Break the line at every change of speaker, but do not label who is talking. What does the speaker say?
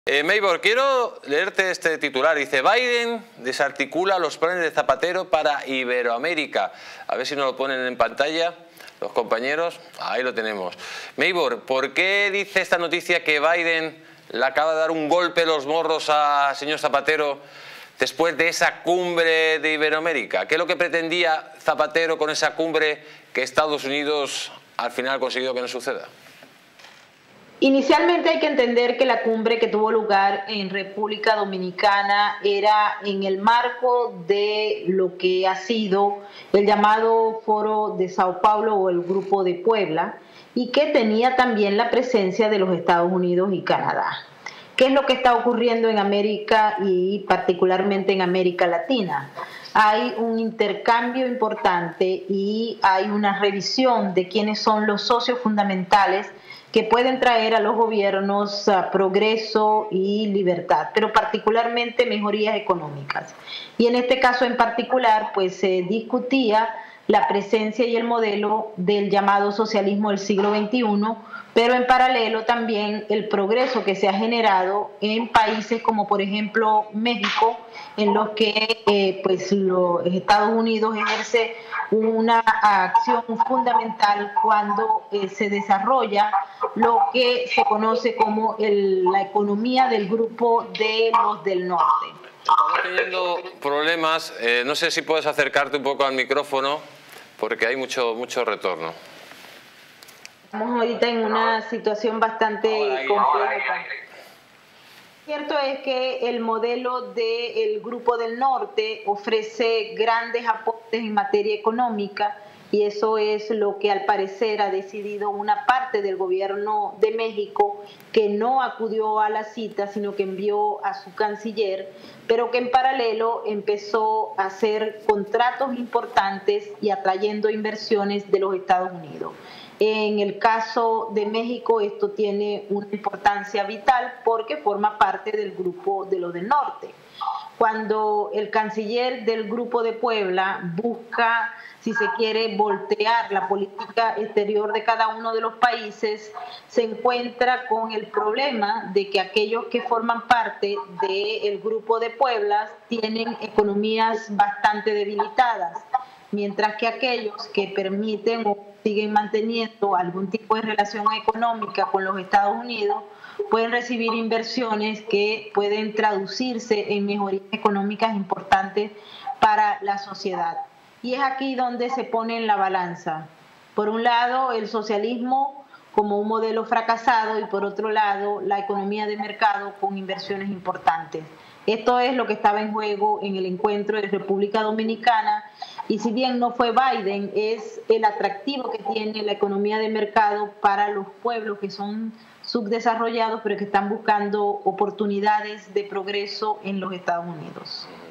Maybor, quiero leerte este titular. Dice: Biden desarticula los planes de Zapatero para Iberoamérica. A ver si nos lo ponen en pantalla los compañeros. Ahí lo tenemos. Maybor, ¿por qué dice esta noticia que Biden le acaba de dar un golpe en los morros al señor Zapatero después de esa cumbre de Iberoamérica? ¿Qué es lo que pretendía Zapatero con esa cumbre que Estados Unidos al final ha conseguido que no suceda?
Inicialmente hay que entender que la cumbre que tuvo lugar en República Dominicana era en el marco de lo que ha sido el llamado Foro de Sao Paulo o el Grupo de Puebla, y que tenía también la presencia de los Estados Unidos y Canadá. ¿Qué es lo que está ocurriendo en América y particularmente en América Latina? Hay un intercambio importante y hay una revisión de quiénes son los socios fundamentales que pueden traer a los gobiernos progreso y libertad, pero particularmente mejorías económicas. Y en este caso en particular, pues se discutía la presencia y el modelo del llamado socialismo del siglo XXI, pero en paralelo también el progreso que se ha generado en países como por ejemplo México, en los que pues los Estados Unidos ejerce una acción fundamental cuando se desarrolla lo que se conoce como la economía del grupo de los del norte.
Estamos teniendo problemas, no sé si puedes acercarte un poco al micrófono porque hay mucho retorno.
Estamos ahorita en una situación bastante compleja. Cierto es que el modelo del Grupo del Norte ofrece grandes aportes en materia económica, y eso es lo que al parecer ha decidido una parte del gobierno de México, que no acudió a la cita, sino que envió a su canciller, pero que en paralelo empezó a hacer contratos importantes y atrayendo inversiones de los Estados Unidos. En el caso de México esto tiene una importancia vital porque forma parte del Grupo de los del Norte. Cuando el canciller del Grupo de Puebla busca, si se quiere, voltear la política exterior de cada uno de los países, se encuentra con el problema de que aquellos que forman parte del Grupo de Puebla tienen economías bastante debilitadas, mientras que aquellos que permiten o siguen manteniendo algún tipo de relación económica con los Estados Unidos pueden recibir inversiones que pueden traducirse en mejorías económicas importantes para la sociedad. Y es aquí donde se pone en la balanza, por un lado, el socialismo como un modelo fracasado y por otro lado, la economía de mercado con inversiones importantes. Esto es lo que estaba en juego en el encuentro de República Dominicana, y si bien no fue Biden, es el atractivo que tiene la economía de mercado para los pueblos que son subdesarrollados pero que están buscando oportunidades de progreso en los Estados Unidos.